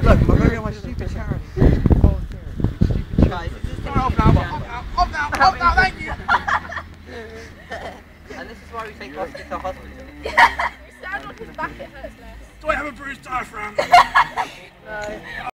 Look, I'm going to get my stupid charity. Stupid Guys, charity. this is Off now, thank you! and this is why we take Oscar to hospital. Stand on his back, it hurts less. Do I have a bruised diaphragm? No.